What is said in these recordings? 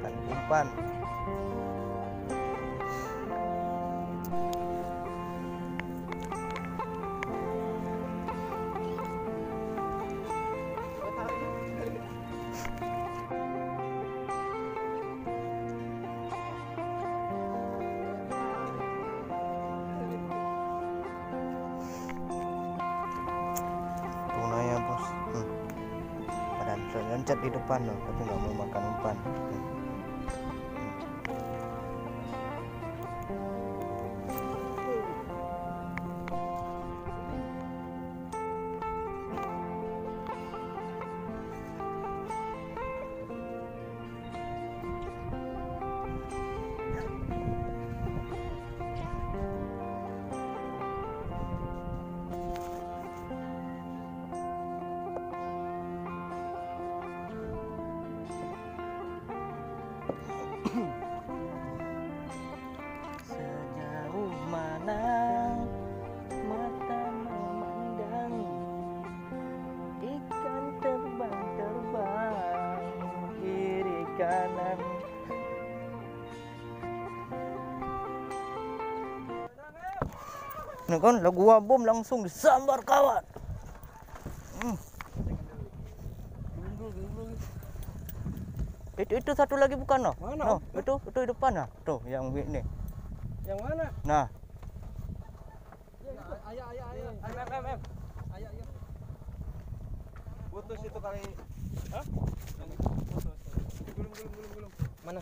makan umpan. Tunanya bos, pada loncat di depan loh, tapi nggak mau makan umpan. Sejauh mana mata memandang ikan terbang-terbang kiri kanan. Ini kan lagu bom langsung disambar kawan. Itu satu lagi bukan no? Mana? No, itu di depan nah. Tuh yang ini. Yang mana? Nah, Ayah. Ayah. Putus itu kali. Hah? Putus. Gulung. Mana?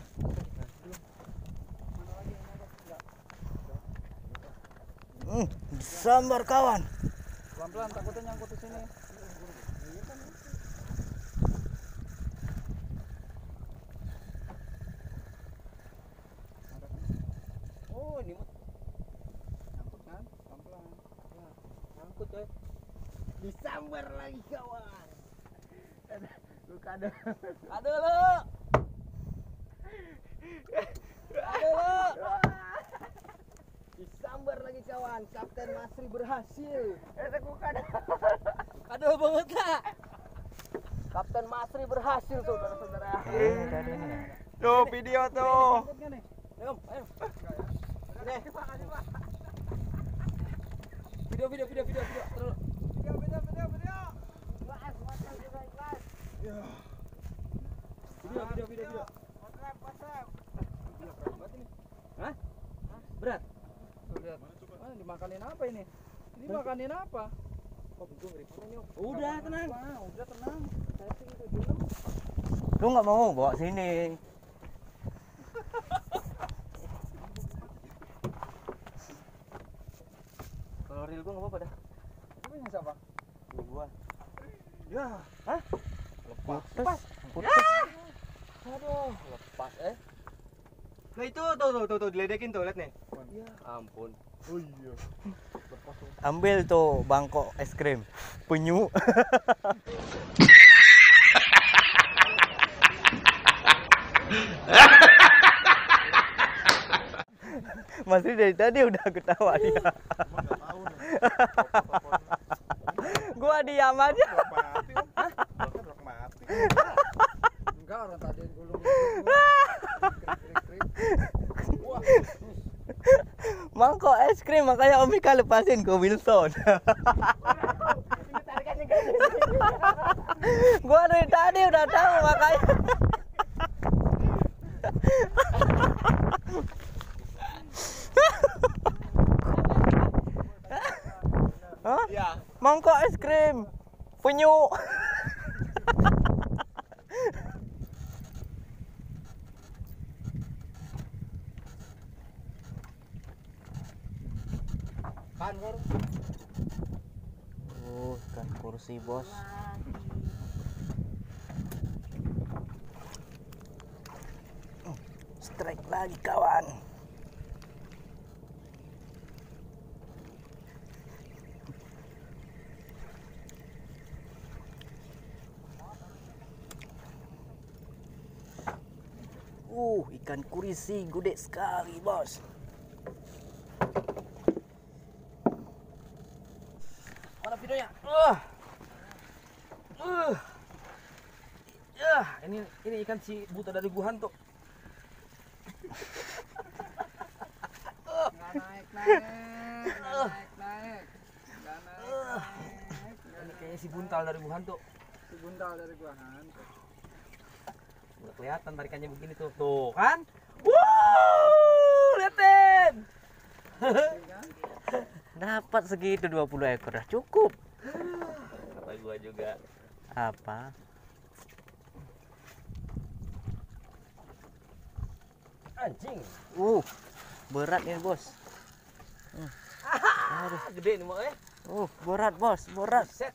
disambar kawan. Pelan-pelan takutnya nyangkut di sini. Oh, ini mah nyangkut kan? Pelan-pelan. Ya, nyangkut coy. Disambar lagi kawan. Luka ada. Aduh lu. Disambar lagi kawan. Kapten Masri berhasil. Aduh banget lah. Kapten Masri berhasil saudara-saudara. Tuh video tuh. Ayo. Nih. Video. Terus. Video. Video. WhatsApp. Berat ini. Hah? Berat. Dimakanin apa ini? Ini makanin apa? Udah tenang. Setting itu dulu. Lu nggak mau bawa sini. Kalau reel gua nggak apa-apa dah. Ini punya siapa? Ini gua. Ya. Hah? Putus. Aduh, lepas Nah itu tuh diledekin tuh, lihat nih. Ya ampun. Oh iya. Lepas tuh. Ambil tuh bangkok es krim. Penyu. Masih dari tadi udah ketawa dia. Gua diam aja. Enggak, orang tadi yang gulung. Wah. Mangkok es krim makanya Om Ika lepasin ke Wilson. Gua dari tadi udah tahu makanya. Hah? Iya. Mangkok es krim. Penyu. Kan Kan kursi bos. Strike lagi kawan. Ikan kurisi gede sekali bos. mana videonya? Ini ikan si buta dari Wuhan tuh. Nggak naik. Ini kayaknya si buntal dari gua hantu. Si buntal dari gua hantu. Udah kelihatan tarikannya begini tuh. Tuh kan? Wow, liatin. Dapat segitu 20 ekor dah cukup. Kata gua juga. Apa? Anjing. Berat ini, Bos. Aduh, gede nih mau Berat, Bos, berat. Set.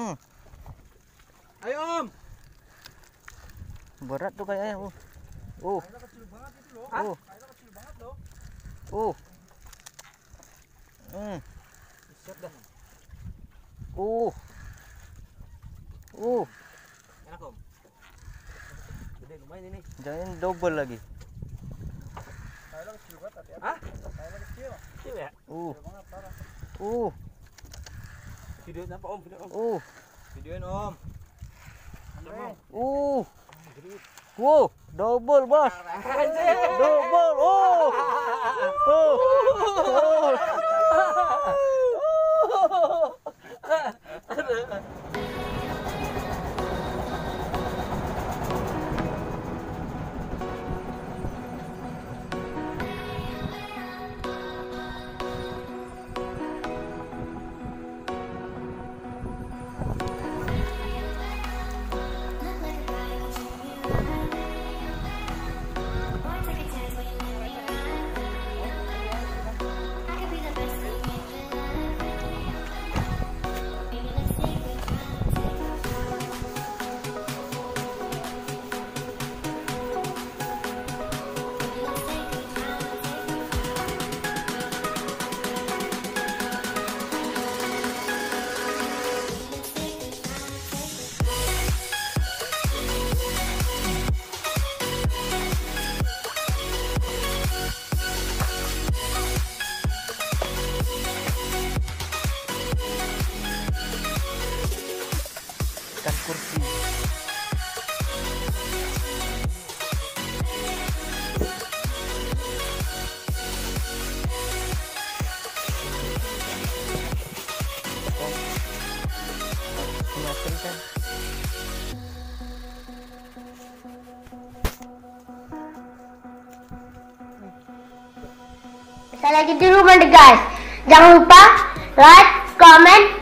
Ayo Om. Berat tuh kayaknya. Kayaknya kecil banget itu loh. Kayaknya kecil banget loh. Set dah. Enak Om. Gede lumayan ini. Jangan double lagi. Kayaknya kecil banget hati-hati. Hah? Kayaknya kecil. Kecil ya? Kecil banget parah. Videoin apa Om? Video Om. Videoin Om. Double, Bos. Double. Kursi. Saya lagi di rumah deh guys. Jangan lupa like, comment,